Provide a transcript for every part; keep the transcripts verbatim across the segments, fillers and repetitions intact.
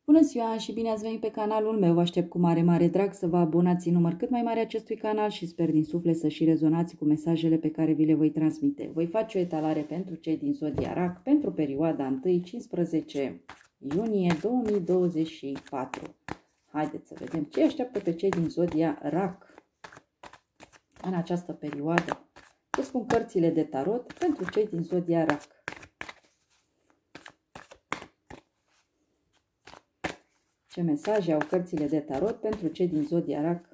Bună ziua și bine ați venit pe canalul meu. Vă aștept cu mare, mare drag să vă abonați în număr cât mai mare acestui canal și sper din suflet să și rezonați cu mesajele pe care vi le voi transmite. Voi face o etalare pentru cei din Zodia Rac pentru perioada unu cincisprezece iunie două mii douăzeci și patru. Haideți să vedem ce așteaptă pe cei din Zodia Rac în această perioadă. Ce spun cărțile de tarot pentru cei din Zodia Rac. Ce mesaje au cărțile de tarot pentru cei din Zodia Rac,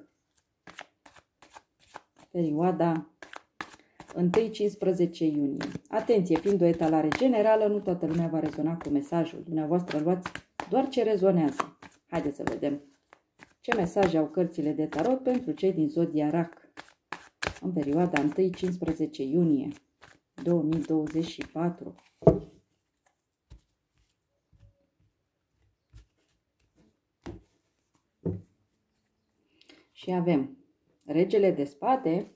perioada unu cincisprezece iunie. Atenție, fiind o etalare generală, nu toată lumea va rezona cu mesajul. Dumneavoastră luați doar ce rezonează. Haideți să vedem ce mesaje au cărțile de tarot pentru cei din Zodia Rac în perioada unu cincisprezece iunie două mii douăzeci și patru. Și avem Regele de Spade,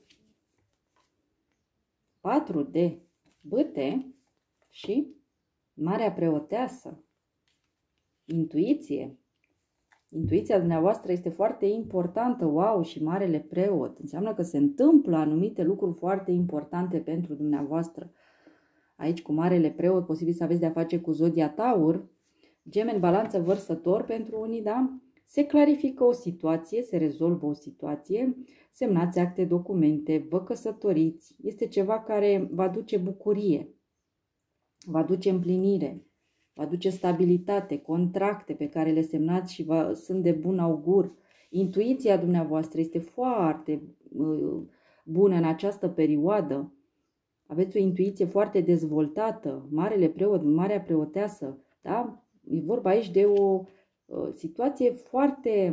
patru de bâte și Marea Preoteasă. Intuiție. Intuiția dumneavoastră este foarte importantă. Wow, și Marele Preot. Înseamnă că se întâmplă anumite lucruri foarte importante pentru dumneavoastră. Aici cu Marele Preot, posibil să aveți de-a face cu Zodia Taur, Gemeni, Balanță, Vărsător pentru unii, da? Se clarifică o situație, se rezolvă o situație, semnați acte, documente, vă căsătoriți. Este ceva care va duce bucurie, va duce împlinire, va duce stabilitate, contracte pe care le semnați și va, sunt de bun augur. Intuiția dumneavoastră este foarte uh, bună în această perioadă. Aveți o intuiție foarte dezvoltată. Marele Preot, Marea Preoteasă, da? E vorba aici de o situație foarte,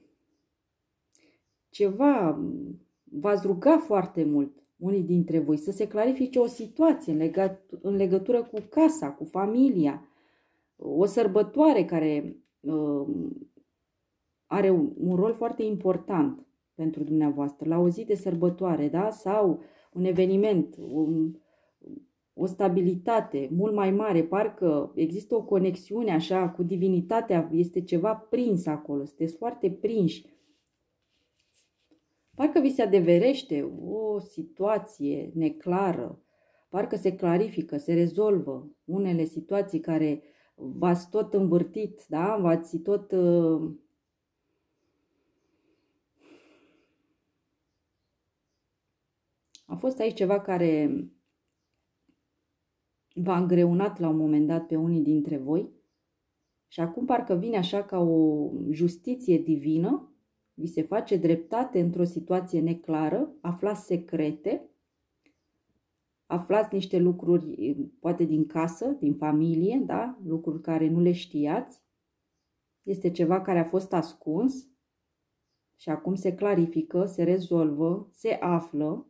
ceva, v-ați ruga foarte mult unii dintre voi să se clarifice o situație în, legat, în legătură cu casa, cu familia, o sărbătoare care uh, are un, un rol foarte important pentru dumneavoastră, la o zi de sărbătoare, da? Sau un eveniment, un, o stabilitate mult mai mare, parcă există o conexiune așa cu divinitatea, este ceva prins acolo, sunteți foarte prinși. Parcă vi se adeverește o situație neclară, parcă se clarifică, se rezolvă unele situații care v-ați tot învârtit, da? V-ați tot... Uh... A fost aici ceva care v-a îngreunat la un moment dat pe unii dintre voi și acum parcă vine așa ca o justiție divină, vi se face dreptate într-o situație neclară, aflați secrete, aflați niște lucruri, poate din casă, din familie, da? Lucruri care nu le știați. Este ceva care a fost ascuns și acum se clarifică, se rezolvă, se află.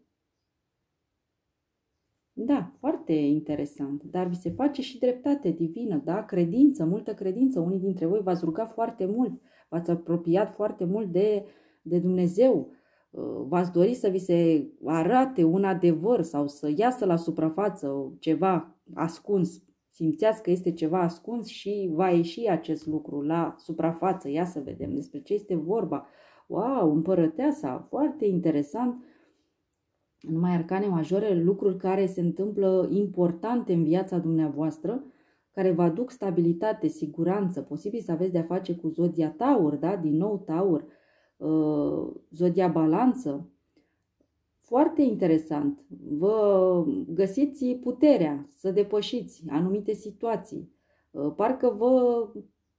Da, foarte interesant, dar vi se face și dreptate divină, da? Credință, multă credință. Unii dintre voi v-ați rugat foarte mult, v-ați apropiat foarte mult de, de Dumnezeu, v-ați dorit să vi se arate un adevăr sau să iasă la suprafață ceva ascuns. Simțeați că este ceva ascuns și va ieși acest lucru la suprafață. Ia să vedem despre ce este vorba. Wow, împărăteasa, foarte interesant. Numai arcane majore, lucruri care se întâmplă importante în viața dumneavoastră, care vă aduc stabilitate, siguranță. Posibil să aveți de-a face cu Zodia Taur, da? Din nou Taur, uh, Zodia Balanță. Foarte interesant. Vă găsiți puterea să depășiți anumite situații. Uh, parcă vă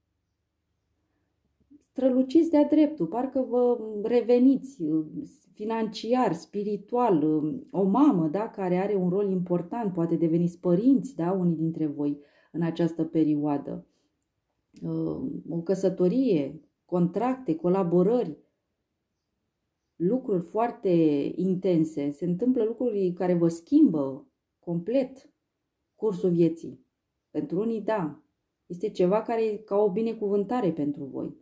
străluciți de-a dreptul, parcă vă reveniți financiar, spiritual, o mamă, da, care are un rol important, poate deveniți părinți, da, unii dintre voi în această perioadă. O căsătorie, contracte, colaborări, lucruri foarte intense. Se întâmplă lucruri care vă schimbă complet cursul vieții. Pentru unii, da, este ceva care e ca o binecuvântare pentru voi.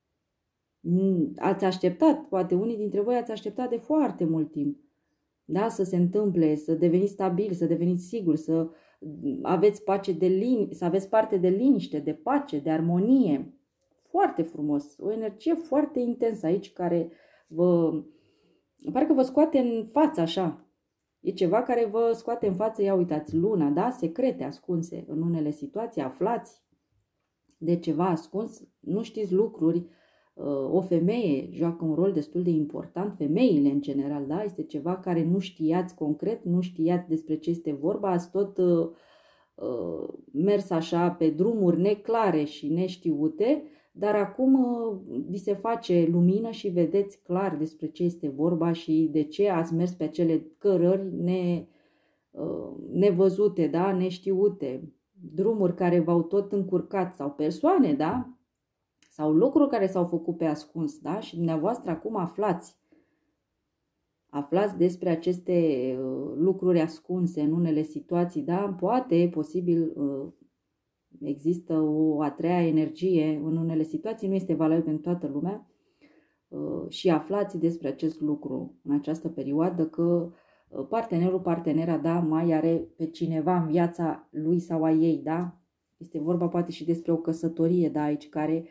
Ați așteptat, poate unii dintre voi ați așteptat de foarte mult timp, da, să se întâmple, să deveniți stabil, să deveniți siguri, să aveți pace de lin- să aveți parte de liniște, de pace, de armonie. foarte frumos, o energie foarte intensă aici care vă, parcă vă scoate în față așa. E ceva care vă scoate în față, ia uitați, luna, da? Secrete ascunse în unele situații, aflați de ceva ascuns, nu știți lucruri. O femeie joacă un rol destul de important, femeile în general, da? Este ceva care nu știați concret, nu știați despre ce este vorba, ați tot uh, uh, mers așa pe drumuri neclare și neștiute, dar acum uh, vi se face lumină și vedeți clar despre ce este vorba și de ce ați mers pe acele cărări ne, uh, nevăzute, da? Neștiute, drumuri care v-au tot încurcat sau persoane, da? Sau lucruri care s-au făcut pe ascuns, da? Și dumneavoastră acum aflați. Aflați despre aceste uh, lucruri ascunse în unele situații, da? Poate, posibil, uh, există o a treia energie în unele situații, nu este valabil pentru toată lumea. Uh, și aflați despre acest lucru în această perioadă, că uh, partenerul, partenera, da, mai are pe cineva în viața lui sau a ei, da? Este vorba poate și despre o căsătorie, da, aici, care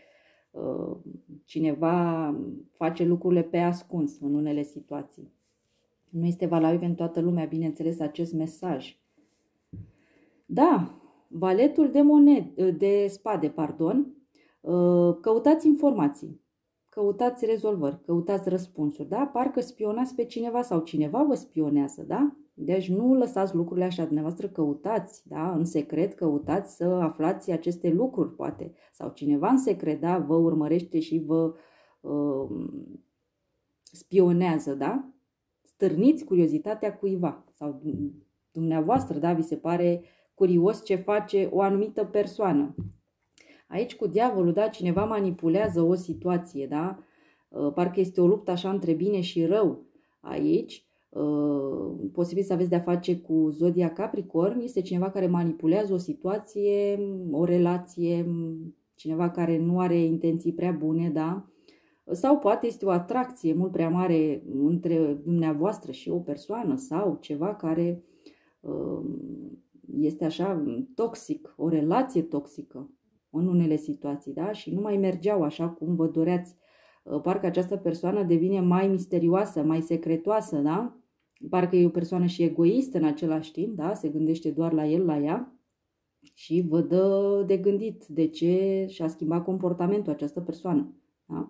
cineva face lucrurile pe ascuns în unele situații. Nu este valabil pentru toată lumea, bineînțeles, acest mesaj. Da, valetul de monede, de spade, pardon, căutați informații, căutați rezolvări, căutați răspunsuri, da? Parcă spionați pe cineva sau cineva vă spionează, da? Deci nu lăsați lucrurile așa, dumneavoastră căutați, da? În secret căutați să aflați aceste lucruri, poate. Sau cineva în secret, da? Vă urmărește și vă uh, spionează, da? Stârniți curiozitatea cuiva. Sau dumneavoastră, da? Vi se pare curios ce face o anumită persoană. Aici cu diavolul, da? Cineva manipulează o situație, da? Uh, parcă este o luptă așa între bine și rău aici. Uh, posibil să aveți de-a face cu zodia Capricorn, este cineva care manipulează o situație, o relație, cineva care nu are intenții prea bune, da? Sau poate este o atracție mult prea mare între dumneavoastră și o persoană sau ceva care uh, este așa toxic, o relație toxică în unele situații, da? Și nu mai mergeau așa cum vă doreați. Uh, parcă această persoană devine mai misterioasă, mai secretoasă, da? Parcă e o persoană și egoistă în același timp, da? Se gândește doar la el, la ea și vă dă de gândit de ce și-a schimbat comportamentul această persoană, da?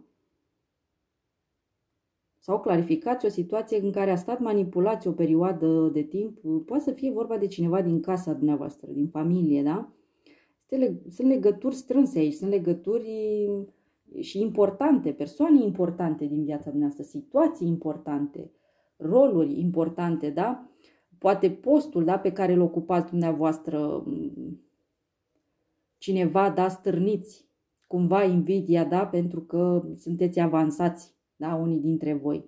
Sau clarificați o situație în care a stat manipulați o perioadă de timp, poate să fie vorba de cineva din casa dumneavoastră, din familie, da? Sunt legături strânse aici, sunt legături și importante, persoane importante din viața dumneavoastră, situații importante, roluri importante, da? Poate postul, da, pe care îl ocupați dumneavoastră, cineva, da, stârniți, cumva invidia, da, pentru că sunteți avansați, da, unii dintre voi.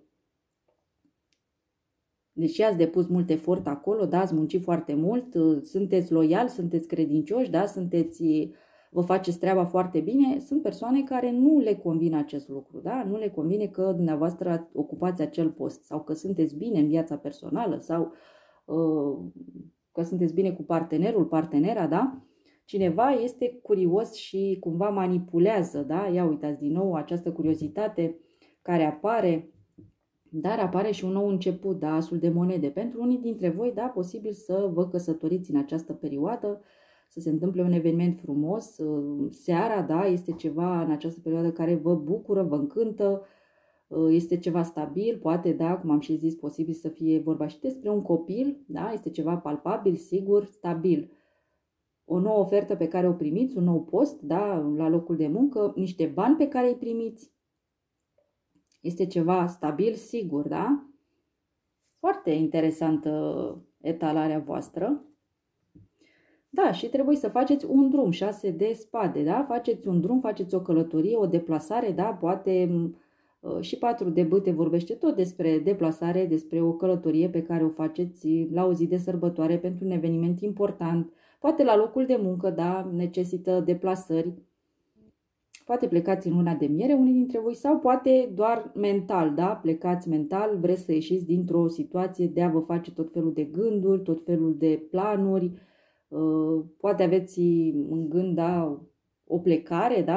Deși ați depus mult efort acolo, da, ați muncit foarte mult, sunteți loiali, sunteți credincioși, da, sunteți, vă faceți treaba foarte bine, sunt persoane care nu le convine acest lucru, da, nu le convine că dumneavoastră ocupați acel post sau că sunteți bine în viața personală sau uh, că sunteți bine cu partenerul, partenera, da. Cineva este curios și cumva manipulează, da, ia uitați din nou această curiozitate care apare. Dar apare și un nou început, da, asul de monede. Pentru unii dintre voi, da, posibil să vă căsătoriți în această perioadă, să se întâmple un eveniment frumos. Seara, da, este ceva în această perioadă care vă bucură, vă încântă, este ceva stabil, poate, da, cum am și zis, posibil să fie vorba și despre un copil, da, este ceva palpabil, sigur, stabil. O nouă ofertă pe care o primiți, un nou post, da, la locul de muncă, niște bani pe care îi primiți. Este ceva stabil, sigur, da? Foarte interesantă etalarea voastră. Da, și trebuie să faceți un drum, șase de spade, da? Faceți un drum, faceți o călătorie, o deplasare, da? Poate și patru de bâte vorbește tot despre deplasare, despre o călătorie pe care o faceți la o zi de sărbătoare pentru un eveniment important. Poate la locul de muncă, da? Necesită deplasări. Poate plecați în luna de miere unii dintre voi sau poate doar mental, da? Plecați mental, vreți să ieșiți dintr-o situație de a vă face tot felul de gânduri, tot felul de planuri. Poate aveți în gând, da, o plecare, dar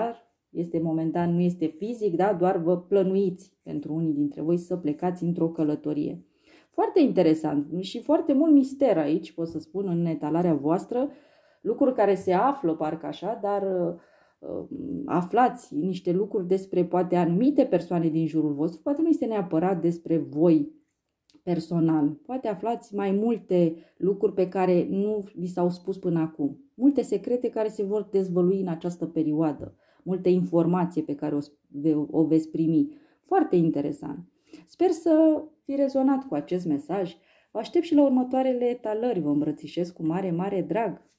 Este momentan, nu este fizic, da? Doar vă plănuiți pentru unii dintre voi să plecați într-o călătorie. Foarte interesant și foarte mult mister aici, pot să spun, în etalarea voastră, lucruri care se află parcă așa, dar uh, aflați niște lucruri despre poate anumite persoane din jurul vostru, poate nu este neapărat despre voi personal. Poate aflați mai multe lucruri pe care nu vi s-au spus până acum. Multe secrete care se vor dezvălui în această perioadă. Multe informații pe care o, o veți primi. Foarte interesant. Sper să fi rezonat cu acest mesaj. Vă aștept și la următoarele etalări. Vă îmbrățișez cu mare, mare drag.